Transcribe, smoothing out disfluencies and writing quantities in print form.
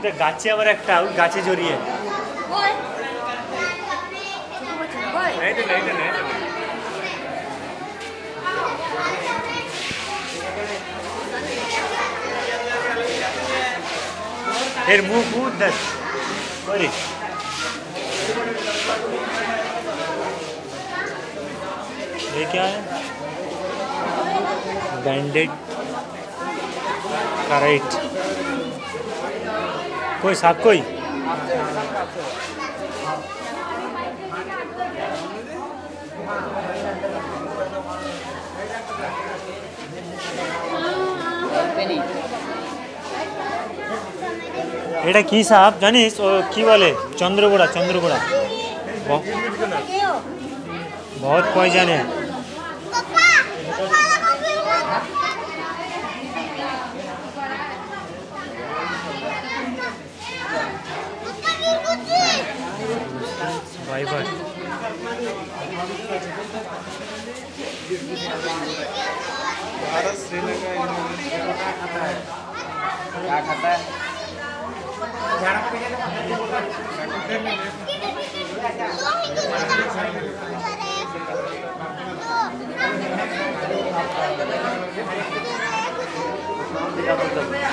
ওটা গাছে আবার একটা ওই গাছে জড়িয়ে এর মুখ দেখ সরি ये क्या है बैंडेड कराइट कोई साहब कोई এটা কি সাহেব জানিস ও কি বলে চন্দ্রগোড়া চন্দ্রগোড়া बहुत पॉइजन है वाइबर भारत श्रीलंका इंडोनेशिया क्या खाता है क्या